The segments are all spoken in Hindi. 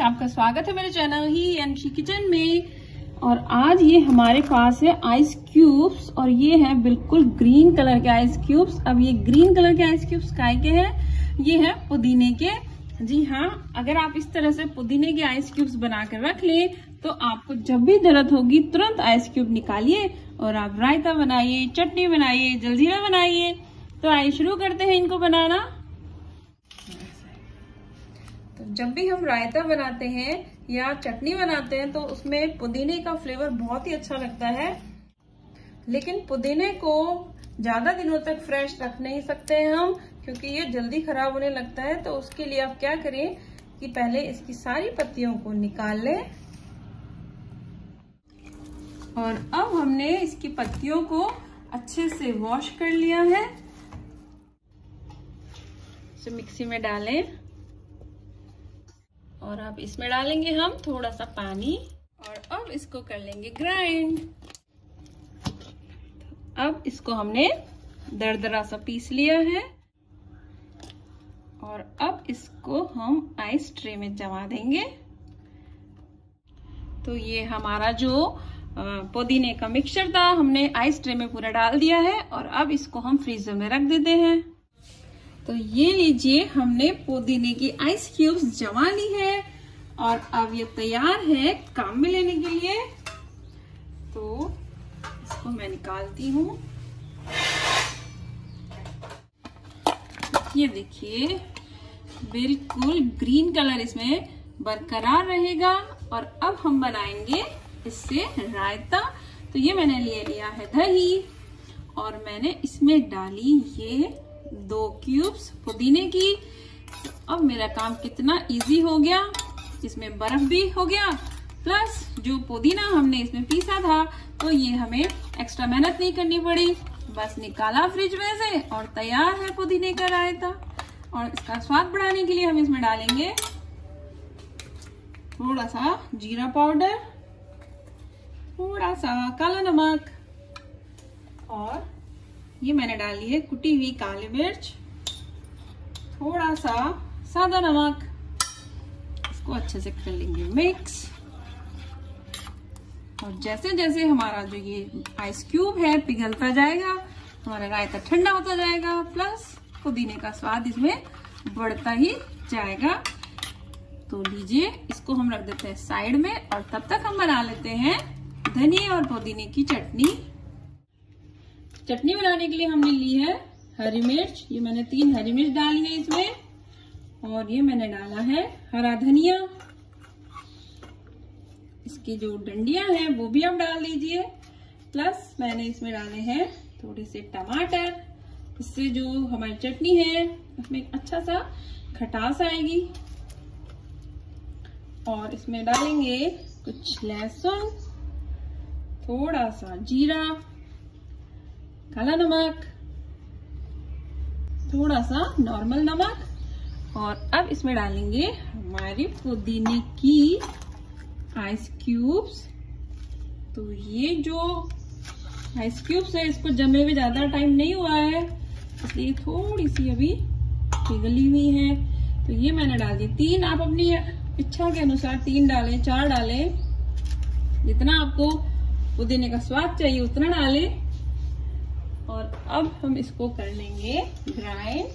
आपका स्वागत है मेरे चैनल ही अंशी किचन में। और आज ये हमारे पास है आइस क्यूब्स और ये है बिल्कुल ग्रीन कलर के आइस क्यूब्स। अब ये ग्रीन कलर के आइस क्यूब्स काय के हैं? ये है पुदीने के। जी हाँ, अगर आप इस तरह से पुदीने के आइस क्यूब्स बनाकर रख लें तो आपको जब भी जरूरत होगी तुरंत आइस क्यूब निकालिए और आप रायता बनाइए, चटनी बनाइए, जलजीरा बनाइए। तो आइए शुरू करते हैं इनको बनाना। तो जब भी हम रायता बनाते हैं या चटनी बनाते हैं तो उसमें पुदीने का फ्लेवर बहुत ही अच्छा लगता है, लेकिन पुदीने को ज्यादा दिनों तक फ्रेश रख नहीं सकते हैं हम, क्योंकि ये जल्दी खराब होने लगता है। तो उसके लिए आप क्या करें कि पहले इसकी सारी पत्तियों को निकाल लें और अब हमने इसकी पत्तियों को अच्छे से वॉश कर लिया है। इसे मिक्सी में डालें और अब इसमें डालेंगे हम थोड़ा सा पानी और अब इसको कर लेंगे ग्राइंड। अब इसको हमने दरदरा सा पीस लिया है और अब इसको हम आइस ट्रे में जमा देंगे। तो ये हमारा जो पुदीने का मिक्सचर था हमने आइस ट्रे में पूरा डाल दिया है और अब इसको हम फ्रीजर में रख देते हैं। तो ये लीजिए, हमने पुदीने की आइस क्यूब्स जमा ली है और अब ये तैयार है काम में लेने के लिए। तो इसको मैं निकालती हूँ। ये देखिए, बिल्कुल ग्रीन कलर इसमें बरकरार रहेगा और अब हम बनाएंगे इससे रायता। तो ये मैंने ले लिया है दही और मैंने इसमें डाली ये 2 क्यूब्स पुदीने की। तो अब मेरा काम कितना इजी हो गया, इसमें बर्फ भी हो गया प्लस जो पुदीना हमने इसमें पीसा था तो ये हमें एक्स्ट्रा मेहनत नहीं करनी पड़ी, बस निकाला फ्रिज में से और तैयार है पुदीने का रायता। और इसका स्वाद बढ़ाने के लिए हम इसमें डालेंगे थोड़ा सा जीरा पाउडर, थोड़ा सा काला नमक और ये मैंने डाली है कुटी हुई काली मिर्च, थोड़ा सा सादा नमक। इसको अच्छे से कर लेंगे मिक्स। और जैसे जैसे हमारा जो ये आइस क्यूब है पिघलता जाएगा, हमारा रायता ठंडा होता जाएगा, प्लस पुदीने का स्वाद इसमें बढ़ता ही जाएगा। तो लीजिए, इसको हम रख देते हैं साइड में और तब तक हम बना लेते हैं धनिया और पुदीने की चटनी। चटनी बनाने के लिए हमने ली है हरी मिर्च। ये मैंने 3 हरी मिर्च डाली है इसमें और ये मैंने डाला है हरा धनिया। इसकी जो डंडियां हैं वो भी आप डाल दीजिए। प्लस मैंने इसमें डाले हैं थोड़े से टमाटर, इससे जो हमारी चटनी है उसमें एक अच्छा सा खटास आएगी। और इसमें डालेंगे कुछ लहसुन, थोड़ा सा जीरा, काला नमक, थोड़ा सा नॉर्मल नमक और अब इसमें डालेंगे हमारी पुदीने की आइस क्यूब्स। तो ये जो आइस क्यूब्स है इसको जमे हुए ज्यादा टाइम नहीं हुआ है, इसलिए थोड़ी सी अभी पिघली हुई है। तो ये मैंने डाल दी 3। आप अपनी इच्छा के अनुसार 3 डालें, 4 डालें, जितना आपको पुदीने का स्वाद चाहिए उतना डालें। और अब हम इसको कर लेंगे ग्राइंड।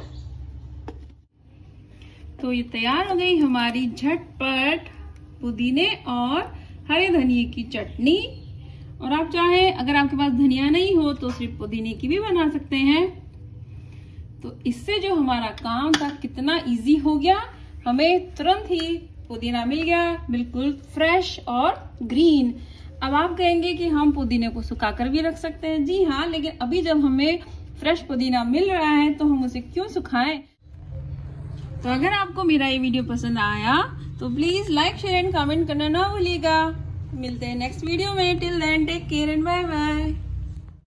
तो ये तैयार हो गई हमारी झटपट पुदीने और हरे धनिए की चटनी। और आप चाहें, अगर आपके पास धनिया नहीं हो तो सिर्फ पुदीने की भी बना सकते हैं। तो इससे जो हमारा काम था कितना इजी हो गया, हमें तुरंत ही पुदीना मिल गया, बिल्कुल फ्रेश और ग्रीन। अब आप कहेंगे कि हम पुदीने को सुखाकर भी रख सकते हैं। जी हाँ, लेकिन अभी जब हमें फ्रेश पुदीना मिल रहा है तो हम उसे क्यों सुखाएं। तो अगर आपको मेरा ये वीडियो पसंद आया तो please like, share and comment करना ना भूलिएगा। मिलते हैं नेक्स्ट वीडियो में। Till then take care and bye bye.